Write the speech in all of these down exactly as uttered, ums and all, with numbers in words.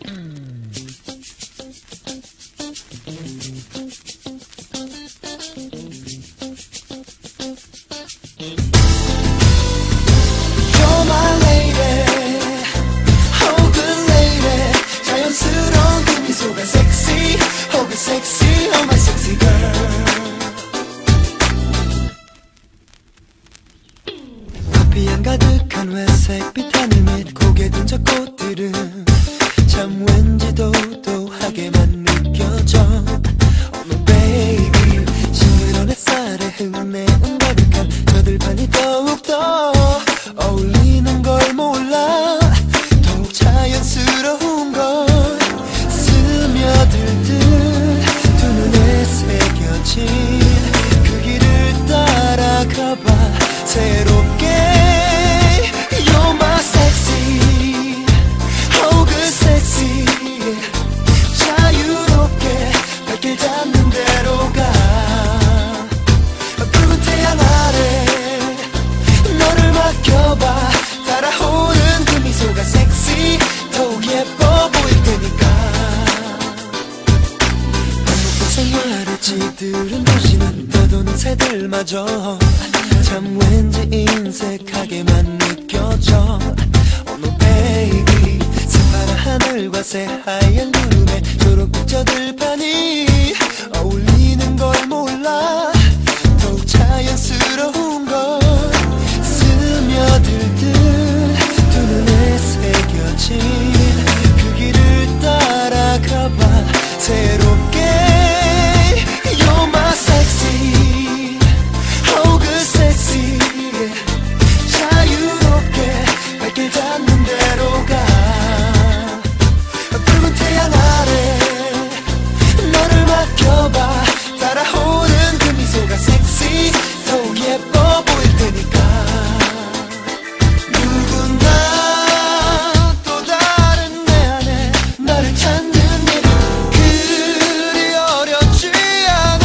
커피향 가득한 회색빛 하늘 및 고개 든 저 꽃들은 참 왠지 도도하게만 느껴져. Oh no baby, 싱그러운 햇살에 흙내음 가득한 저 들판이 더욱더 어울리는 걸 몰라. 더욱 자연스러운 걸 스며들듯 두 눈에 새겨진 그 길을 따라가봐. 새롭게 You're my sexy, oh good sexy. 자유롭게 발길 닿는 대로 가. 붉은 태양 아래 너를 맡겨봐. 따라오는 그 미소가 섹시 더욱 예뻐 보일 테니까. 반복된 생활에 짙은 도시는 떠도는 새들마저 참 왠지 인색하게만 느껴져. Oh no baby, 새파란 하늘과 새하얀 구름에 초록빛 저 들판이 어울리는 걸 몰라. 더욱 자연스러운 걸 스며들듯 두 눈에 새겨진 그 길을 따라가봐. 새롭게 You're my sexy, oh good sexy. 자유롭게 발길 닿는 대로 가. 붉은 태양 아래 너를 맡겨봐. 따라오는 그 미소가 섹시 더욱 예뻐 보일 테니까. 누구나 또 다른 내 안에 나를 찾는 일은 그리 어렵지 않아.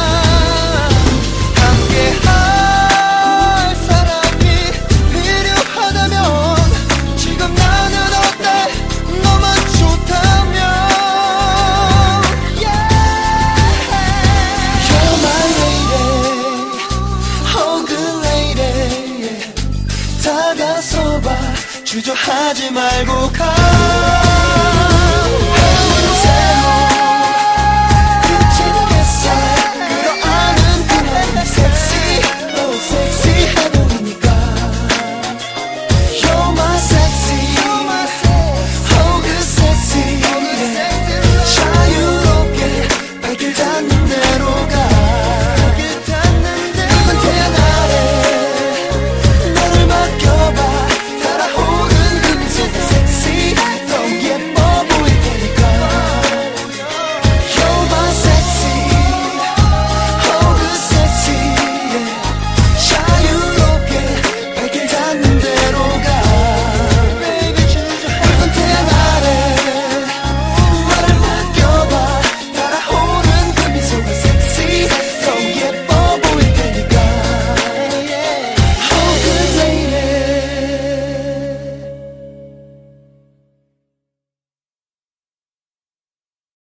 함께할 사람이 필요하다면 지금 나는 어때 너만 좋다면. You're my lady, oh good lady. 다가서봐 주저하지 말고 가.